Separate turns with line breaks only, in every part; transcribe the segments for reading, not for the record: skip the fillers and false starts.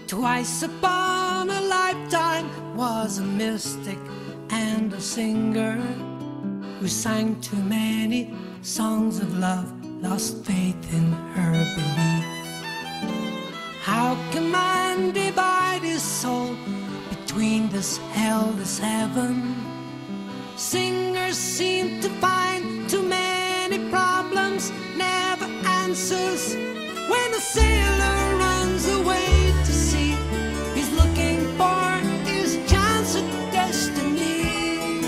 Twice upon a lifetime was a mystic and a singer who sang too many songs of love, lost faith in her belief. How can man divide his soul between this hell, this heaven? Singers seem to find too many problems, never answers. When a sailor runs away to sea, he's looking for his chance at destiny.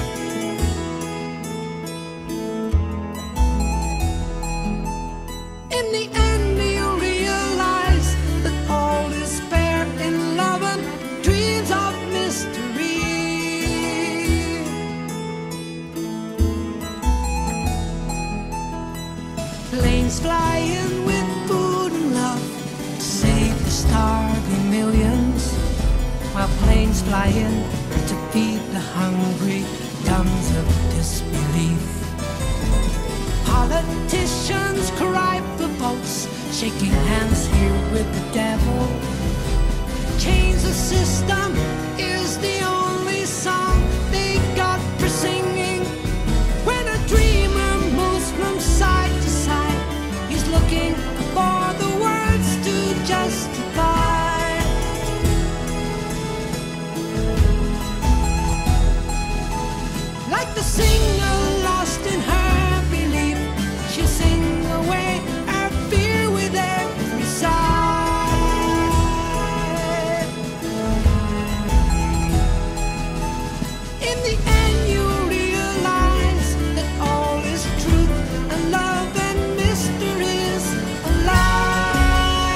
In the end he'll realize that all is fair in love and dreams of mystery. Planes flying with food and love to save the starving millions, while planes flying to feed the hungry tons of disbelief. Politicians cry for votes, shaking hands here with the devil. Change the system is the only song they got for singing. When a dreamer moves from side to side, he's looking for the words to justify. Like the singer lost in her belief, she'll sing away her fear with every sigh. In the end you'll realize that all is truth and love and mystery is a lie.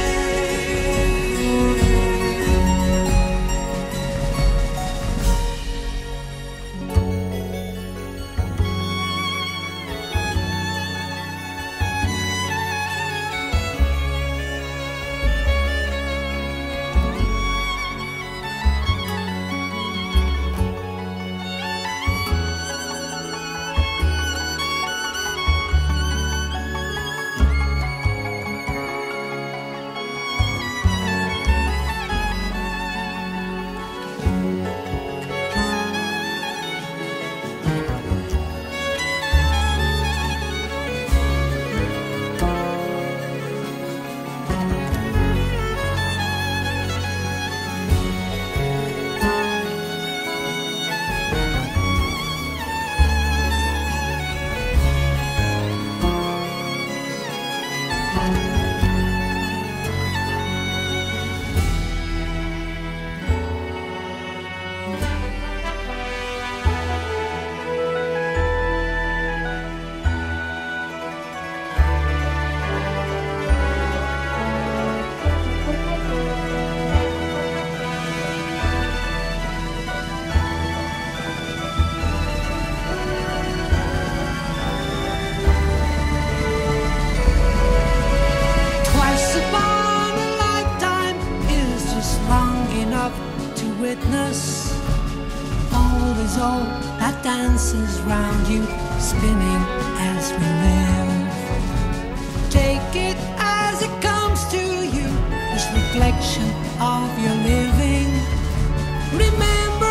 To witness all is all that dances round you, spinning as we live. Take it as it comes to you, this reflection of your living. Remember